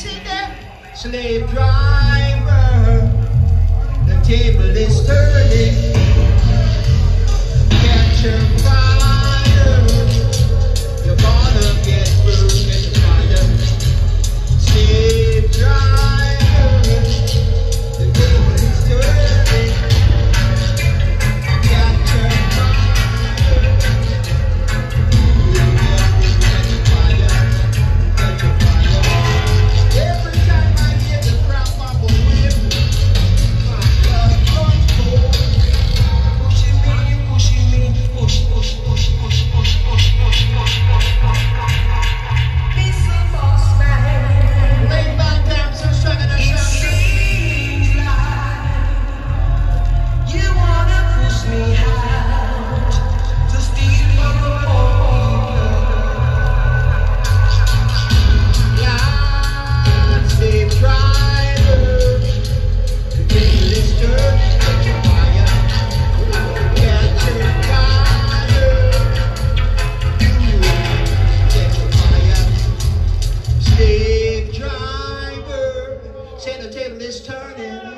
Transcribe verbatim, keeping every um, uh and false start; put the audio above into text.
Sing that. Slave driver, the table is turning. Catch a fire, you're gonna get burned in the fire. Slave driver, the table is turning. Catch a fire, you'll get burned in the fire. Catch a fire. Every time I hear the crap up a whip, my blood runs cold. Pushing me, pushing me, push, push, push, push, push, push, push, push, push, push. Mister Bossman, lay back down, so strong and it seems like you wanna push me out to steal from the yeah, slave driver, the table is turning, catch a fire, catch a fire, you catch a fire. Slave driver, say the table is turning.